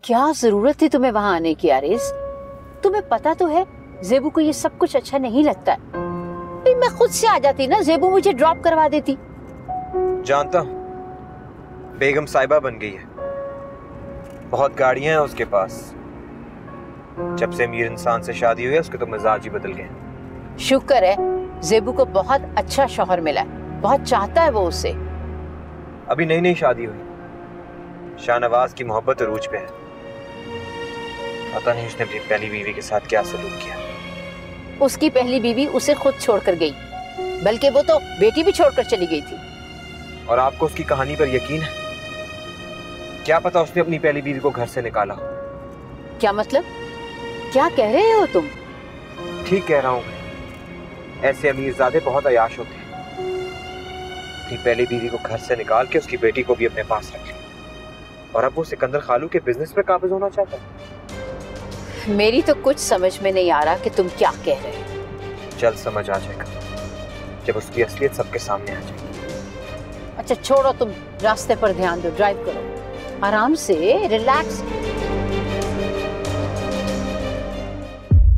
क्या जरूरत थी तुम्हें वहां आने की आरिस? तुम्हें पता तो है जेबू को ये सब कुछ अच्छा नहीं लगता है। मैं खुद से आ जाती ना, जेबू मुझे ड्रॉप करवा देती। जानता हूं, बेगम साहिबा बन गई है, बहुत गाड़ियां हैं उसके पास। जब से अमीर इंसान से शादी हुई है उसके तो मिजाज ही बदल गए। शुक्र है जेबू को बहुत अच्छा शौहर मिला है, बहुत चाहता है वो उसे। अभी नई नई शादी हुई, शाहनवाज की मोहब्बत अरूज पे है। पता नहीं उसने अपनी पहली बीवी के साथ क्या सलूक किया। उसकी पहली बीवी उसे खुद छोड़कर गई, बल्कि वो तो बेटी भी छोड़कर चली गई थी। और आपको उसकी कहानी पर यकीन है? क्या पता उसने अपनी पहली बीवी को घर से निकाला। क्या मतलब? क्या कह रहे हो तुम? ठीक कह रहा हूं मैं। ऐसे अमीरजादे बहुत अयाश होते हैं। अपनी पहली बीवी को घर से निकाल के उसकी बेटी को भी अपने पास रख लिया, और अब वो सिकंदर खालू के बिजनेस पे काबिज होना चाहता है। मेरी तो कुछ समझ में नहीं आ रहा कि तुम क्या कह रहे हो। जल्द समझ आ जाएगा जब उसकी असलियत सबके सामने आ जाएगी। अच्छा छोड़ो, तुम रास्ते पर ध्यान दो, ड्राइव करो आराम से, रिलैक्स।